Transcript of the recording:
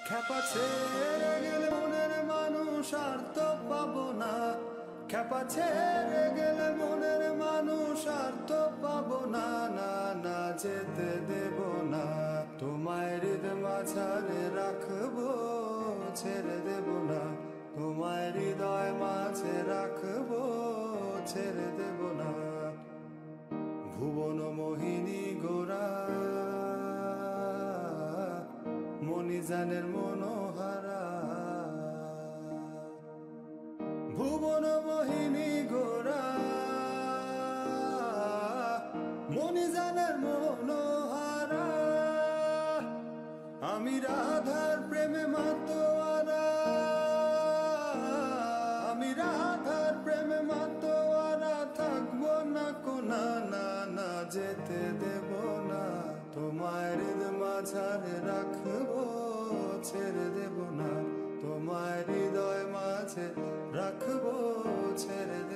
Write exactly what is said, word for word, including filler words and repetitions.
খ্যাপা ছেড়ে গেলে মনের মানুষ আর তো পাবো না, খ্যাপা ছেড়ে গেলে মনের মানুষ আর তো পাবো না, না না যেতে দেব না। তোমায় হৃদয় মাঝারে রাখবো, ছেড়ে দেব না। তোমায় হৃদয় মাঝে রাখবো, ছেড়ে দেব না। ভুবন মোহিনী গোরা মণিজানের মনোহারা, ভুবন মোহিনী গোরা মণিজানের মনোহারা। আমি রাধার প্রেমে মাতোয়ারা, আমি রাধার প্রেমে মাতোয়ারা। থাকবো না কোনা, না না যেতে দেব না। তোমায় হৃদয় মাঝারে রাখবো, ছেড়ে দেব না। তোমায় হৃদয় মাঝে রাখবো, ছেড়ে দেব